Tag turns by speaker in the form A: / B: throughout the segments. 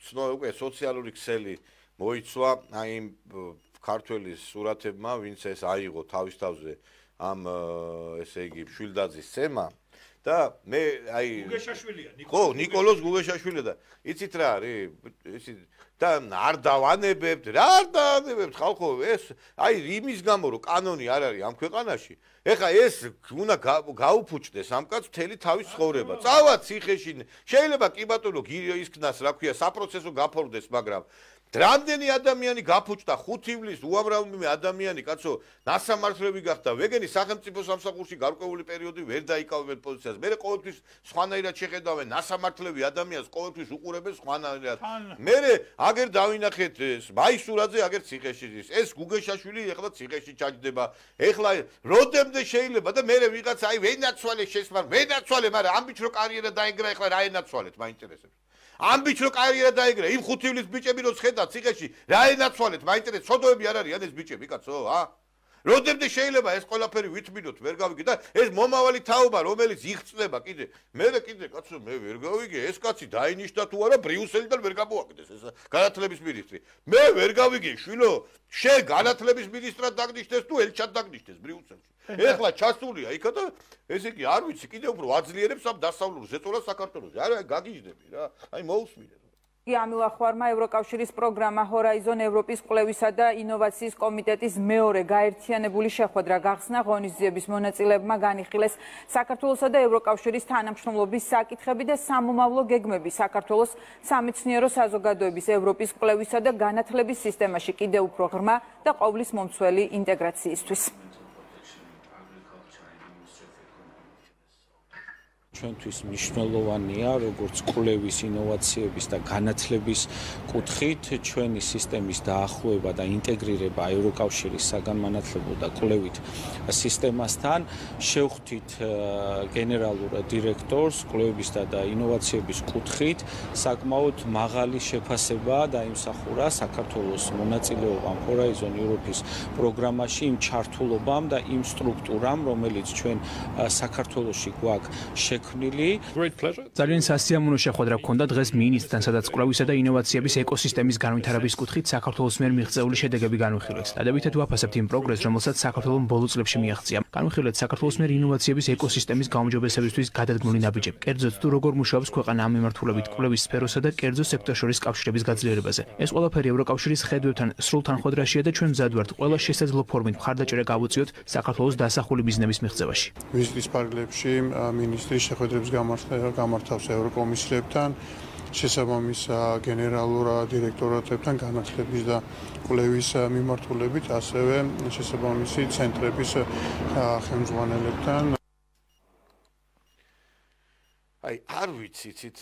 A: უკვე სოციალური ქსელი მოიცვა აი იმ ქართველის სურათებმა, ვინც ეს აიღო თავის თავზე ამ ესე იგი შვილდაძის ცემა და მე აი
B: გუგეშაშვილია
A: ხო ნიკოლოზ გუგეშაშვილი და იცით რა არის იცით და არ დავანებებთ რა არ დავანებებთ ხალხო ეს აი იმის გამო რომ კანონი არ არის ამ ქვეყანაში ეხა ეს უნდა გაუფუჭდეს ამ კაცს მთელი თავის ცხოვრება წავა ციხეში შეიძლება კი ბატონო ისქნას რა ქვია საპროცესო გაფორდეს მაგრამ რამდენი ადამიანი გაფუჭდა 5 ივლისს უამრავი ადამიანი კაცო ნასამართლები გახდა ვეგენი სახელმწიფო სამსახურში გარკვეული პერიოდი ვერ დაიკავებენ პოზიციას მე ყოველთვის სხვანაირად შეხედავენ ნასამართლები ადამიანს ყოველთვის უყურებენ სხვანაირად მე აგერ დავინახეთ ეს მაისურაძე აგერ ციხეში ეს გუგეშაშვილი ეხლა ციხეში ჩაჯდება ეხლა როდემდე შეიძლება და მე ვიღაცა აი ვენაცვალე შესმარ ვენაცვალე მაგრამ ამ ბიჭ რო კარიერა დაიგრა ეხლა რა ენაცვალეთ მაინტერესებს ამ ბიჭ რო კარიერა დაიგრა იმ 5 ივლისს ბიჭები რო ხედავ ციხეში რა ენაცვალეთ მაინტერესებს ცოდოები არ არიან ეს ბიჭები კაცო როდემდე შეიძლება ეს ყველაფერი ვითმინოთ ვერ გავიგე და ეს მომავალი თაობა რომელიც იხწნება კიდე მე კაცო მე ვერ გავიგე ეს კაცი დაინიშნა თუ არა ბრიუსელიდან ვერ გამოაკდეს ეს განათლების მინისტრი მე ვერ გავიგე შვილო შე განათლების მინისტრად დაგნიშნეს თუ ელჩად დაგნიშნეს ბრიუსელში ეხლა ჩასულია იქა და ესე იგი არ ვიცი კიდე უფრო აძლიერებს ამ დასავლურ ზეწოლას საქართველოს არა გაგიჟდები რა აი მოусმინე
C: ამილახვარმა ევროკავშირის პროგრამა ჰორაიზონ ევროპის კვლევისა და ინოვაციის კომიტეტის მეორე გაერთიანებული შეხვედრა გახსნა ღონისძიების მონაწილეებმა განიხილეს საქართველოსა და ევროკავშირის თანამშრომლობის საკითხები და სამომავლო გეგმები საქართველოს სამეცნიერო საზოგადოების ევროპის კვლევისა და განათლების სისტემაში კიდევ უფრო ღრმა და ყოვლის მომცველი ინტეგრაციისთვის
D: ჩვენთვის მნიშვნელოვანია როგორც კვლევის ინოვაციების და განათლების კუთხით ჩვენი სისტემის დაახლოება და ინტეგრირება ევროკავშირის საგანმანათლებლო და კვლევით სისტემასთან შევხვდით გენერალურ დირექტორს კვლევისა და ინოვაციების კუთხით საკმაოდ მაღალი შეფასება დაიმსახურა საქართველოს მონაწილეობამ ჰორაიზონ ევროპის პროგრამაში იმ ჩართულობამ და იმ სტრუქტურამ რომელიც ჩვენ საქართველოში გვაქვს
E: ძალიან სასიამოვნო შეხვედრა ჰქონდა დღეს მინისტრთან, სადაც კვლევისა და ინოვაციების ეკოსისტემის განვითარების კუთხით საქართველოს მიერ მიღწეული შედეგები განვიხილეთ. დადებითად ვაფასებთ იმ პროგრესს, რომელსაც საქართველოს ბოლო წლებში მიაღწია. განვიხილეთ საქართველოს მიერ ინოვაციების ეკოსისტემის გაუმჯობესებისთვის გადადგმული ნაბიჯები. კერძოდ თუ როგორ მუშაობს ქვეყანა ამ მიმართულებით კვლევის სფეროსა და კერძო სექტორ შორის კავშირების გაძლიერებაზე. ეს ყველაფერი ევროკავშირის ხედვებთან სრულ თანხმდრაშია და ჩვენ მზად ვართ ყველა შესაძლო ფორმით მხარდაჭერა გავუწიოთ საქართველოს დასახული მიზნების მიღწევაში.
F: ვიზიტის პარალელში მინისტრი შეხვედრებს გამართავს ევროკომისიებთან, შესაბამის გენერალურ დირექტორატებთან განათლების და კვლევის მიმართულებით, ასევე შესაბამისი ცენტრების ხელმძღვანელებთან.
A: აი არ ვიცით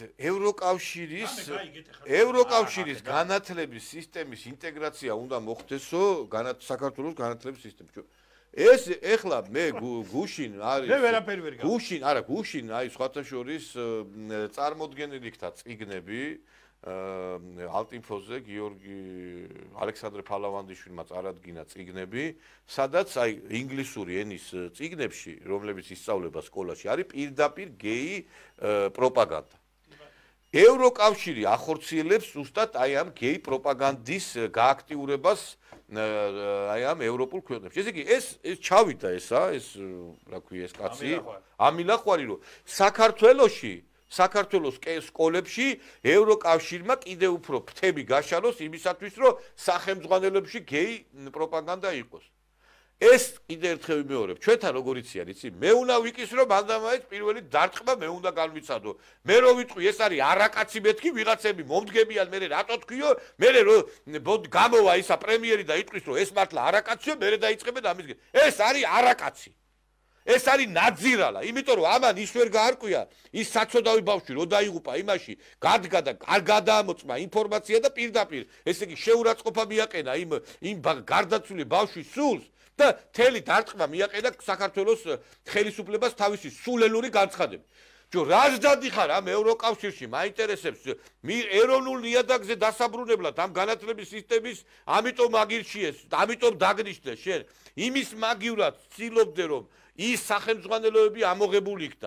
A: ევროკავშირის განათლების სისტემის ინტეგრაცია უნდა მოხდესო საქართველოს განათლების სისტემში ეს ეხლა მე გუშინ არის გუშინ აი სხვათა შორის წარმოდგენილი იქთა წიგნები ალტინფოზე გიორგი ალექსანდრე ფალავანდიშვილმა წარადგინა წიგნები სადაც აი ინგლისური ენის წიგნებში რომლებიც ისწავლება სკოლაში არის პირდაპირ გეი პროპაგანდა ევროკავშირი ახორციელებს ზუსტად აი ამ გეი პროპაგანდის გააქტიურებას აი ამ ევროპულ ქვეყნებში. ესე იგი ეს ჩავიდა ეს რა ქვია ეს კაცი ამილახვარი რომ საქართველოს სკოლებში ევროკავშირმა კიდევ უფრო ფრთები გაშალოს იმისათვის რომ სახელმძღვანელოებში გეი პროპაგანდა იყოს. ეს კიდე ერთხელ ვიმეორებ, ჩვენთან როგორ იციან, იცი? მე უნდა ვიკისრო მანდამაიც პირველი დარტყმა მე უნდა განვიცადო. მე რო ვიტყვი ეს არის არაკაცი მეთქი, ვიღაცები მომდგებიან, მე რატო თქვიო? მე რო გამოვა ისა პრემიერი და იტყვის რომ ეს მართლა არაკაციო, მე დაიწყებენ ამის. ეს არის არაკაცი. ეს არის ნაძირალა, იმიტომ რომ ამან ის ვერ გაარკვია, ის საცოდავი ბავშვი რო დაიღუპა იმაში, გადგა და არ გადაამოწმა ინფორმაცია და პირდაპირ, ესე იგი შეურაცხყოფა მიაყენა იმ გარდაცვლილი ბავშვის სულს. და თელი დარტყმა მიაყენა საქართველოს ხელისუფლებას თავისი სულელური განცხადებით. რას დადიხარ ამ ევროკავშირში მაინტერესებს ეროვნულ ნიადაგზე დასაბრუნებლად ამ განათლების სისტემის ამიტომ აგირჩიეს, ამიტომ დაგნიშნეს შენ იმის მაგივრად ცდილობდე რომ ის სახელმძღვანელოები ამოღებული იქნას.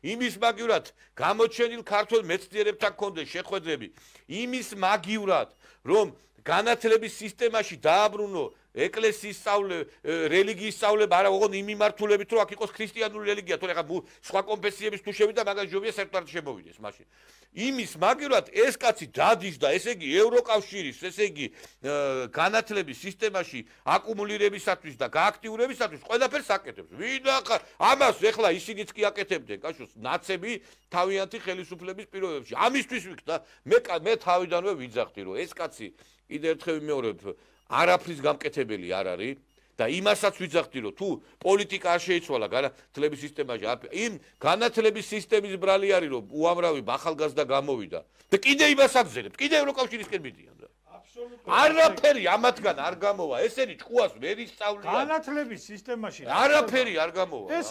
A: იმის მაგივრად გამოჩენილ ქართველ მეცნიერებთან გქონდეს შეხვედრები, იმის მაგივრად, რომ განათლების სისტემაში დააბრუნო ეკლესიის სწავლე, რელიგიის სწავლება, არა ოღონდ იმ მიმართულებით, რომ აქ იყოს ქრისტიანული რელიგია, თორე ხა სხვა კონფესიების თუ შევიდა, მაგას ჯობია საერთოდ შემოვიდეს მაშინ. იმის მაგივრად ეს კაცი დადის და ესე იგი ევროკავშირის, ესე იგი განათლების სისტემაში აკუმულირებისათვის და გააქტიურებისათვის ყველაფერს აკეთებს. ვინახარ, ამას ეხლა ისინიც კი აკეთებდნენ, კაშოს, ნაცები თავიანთი ხელისუფლების პირობებში. ამისთვის ვიქნა მე თავიდანვე ვიძახდი, რომ ეს კაცი კიდევ ერთხელ ვიმეორებ, არაფრის გამკეთებელი არ არის და იმასაც ვიძახდი, რომ თუ პოლიტიკა არ შეიცვალა განათლების სისტემაში, იმ განათლების სისტემის ბრალი არის, რომ უამრავი ახალგაზრდა გამოვიდა და კიდე იმას აგზერებთ, კიდე ევროკავშირისკენ მიდიან და არაფერი ამათგან არ გამოვა, ესენი ჭკუას ვერ ისწავლიან.
B: განათლების სისტემაში
A: არაფერი არ გამოვა.